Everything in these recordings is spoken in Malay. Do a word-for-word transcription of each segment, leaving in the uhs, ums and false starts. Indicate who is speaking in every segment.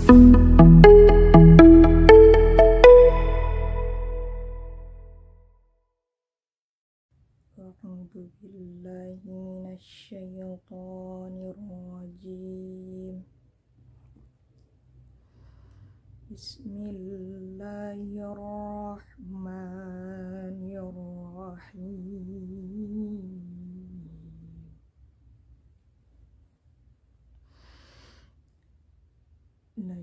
Speaker 1: A'udzu billahi minasyaitonir rajim. Bismillahirrahmanirrahim. La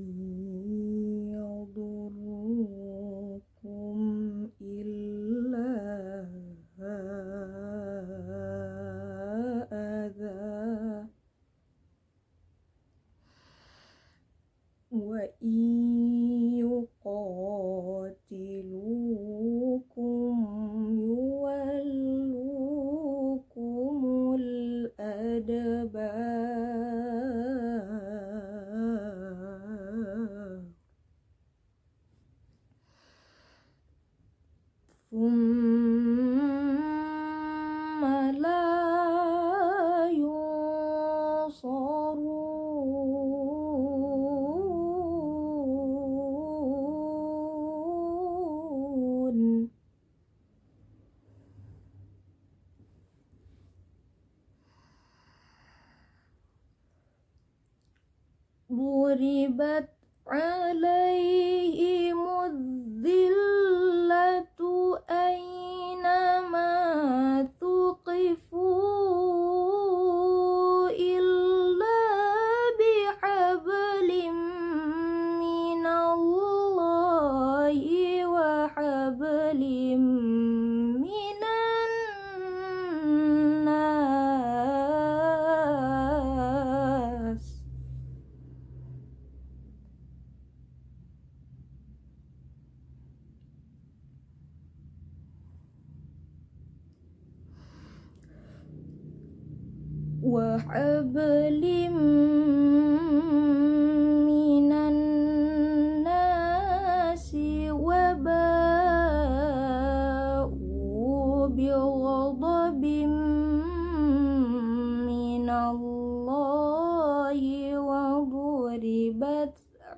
Speaker 1: yadurrukum illa adza wa yuqatilukum yuwallukumul adbar thumma la yunsarun. Duribat alaihimudz zillatu aynama tuqifu illa bihablim minallahi wa hablim minan nas. Wa hablim minan nasi wa ba'u bi ghadabim minallahi wa duribat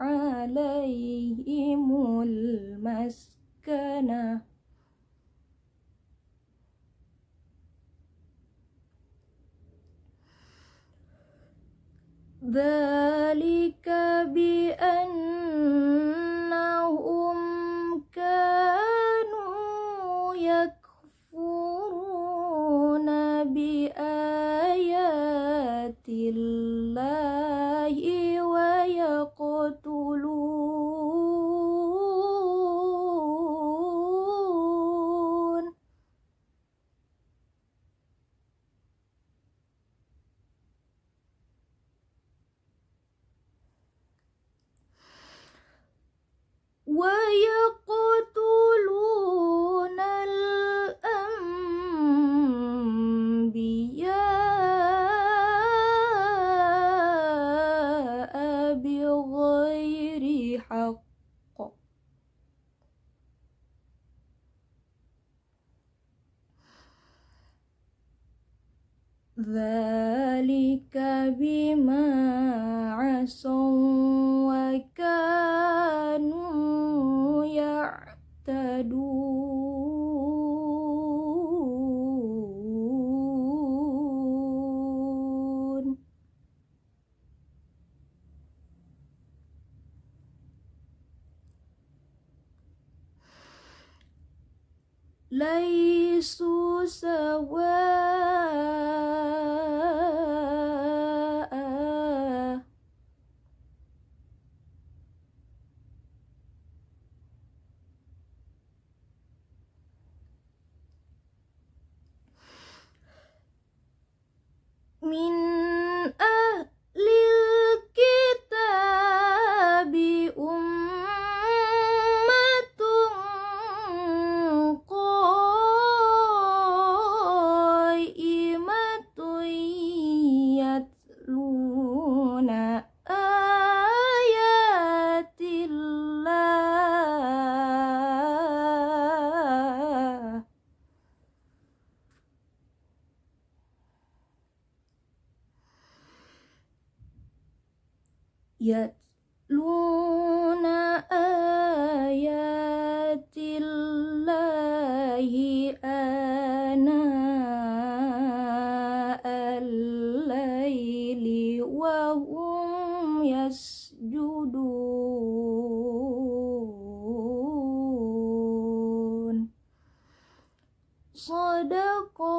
Speaker 1: alaihimul maskanah dzalika bi annahum kanu yakfuruna bi ayatillahi wa yaqtulun wa yaqtulunal anbiya'a bighairi haqq. Dzalika bima 'asaw wa kanu ya'tadun. Laisu sawa'a min ahlil kitabi ummatun qaimatun yatluna ayatillah yatluna ayatillahi ana al-laili wa hum yasjudun. Sadaqallahu